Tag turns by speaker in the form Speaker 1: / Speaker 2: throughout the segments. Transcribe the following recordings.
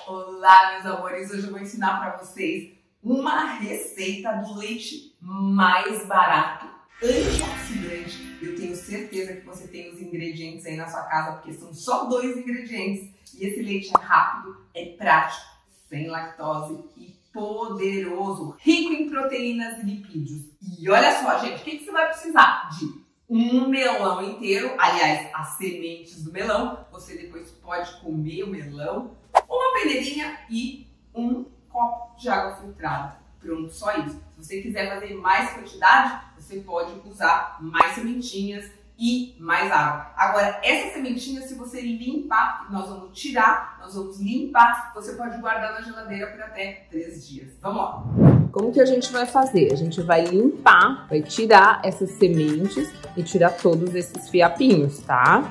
Speaker 1: Olá, meus amores! Hoje eu vou ensinar para vocês uma receita do leite mais barato, antioxidante. Eu tenho certeza que você tem os ingredientes aí na sua casa, porque são só 2 ingredientes. E esse leite é rápido, é prático, sem lactose e poderoso, rico em proteínas e lipídios. E olha só, gente, o que você vai precisar? De um melão inteiro, aliás, as sementes do melão. Você depois pode comer o melão, uma peneirinha e um copo de água filtrada. Pronto, só isso. Se você quiser fazer mais quantidade, você pode usar mais sementinhas e mais água. Agora, essa sementinha, se você limpar, nós vamos tirar, nós vamos limpar, você pode guardar na geladeira por até 3 dias. Vamos lá!
Speaker 2: Como que a gente vai fazer? A gente vai limpar, vai tirar essas sementes e tirar todos esses fiapinhos, tá?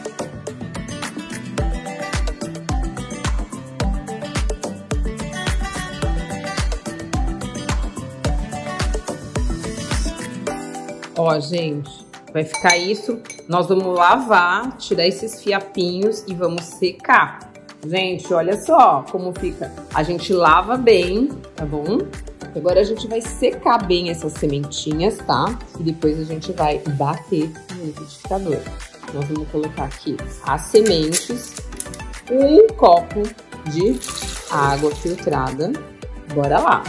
Speaker 2: Ó, gente, vai ficar isso. Nós vamos lavar, tirar esses fiapinhos e vamos secar. Gente, olha só como fica. A gente lava bem, tá bom? Agora a gente vai secar bem essas sementinhas, tá? E depois a gente vai bater no liquidificador. Nós vamos colocar aqui as sementes, um copo de água filtrada. Bora lá!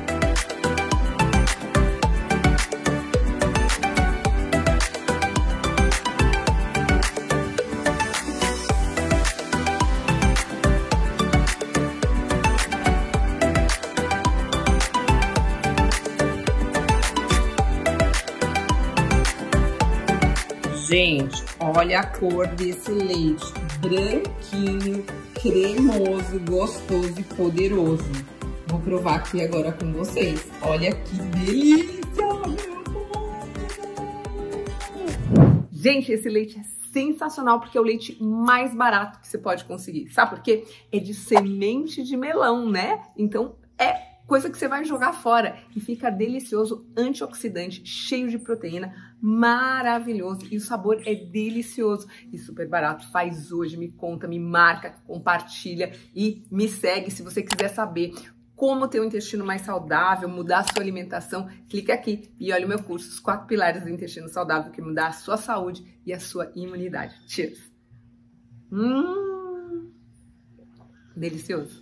Speaker 2: Gente, olha a cor desse leite, branquinho, cremoso, gostoso e poderoso. Vou provar aqui agora com vocês. Olha que delícia! Gente, esse leite é sensacional porque é o leite mais barato que você pode conseguir. Sabe por quê? É de semente de melão, né? Então é coisa que você vai jogar fora e fica delicioso, antioxidante, cheio de proteína, maravilhoso e o sabor é delicioso e super barato. Faz hoje, me conta, me marca, compartilha e me segue se você quiser saber como ter um intestino mais saudável, mudar a sua alimentação. Clica aqui e olha o meu curso, os 4 pilares do intestino saudável que mudar a sua saúde e a sua imunidade. Cheers! Delicioso!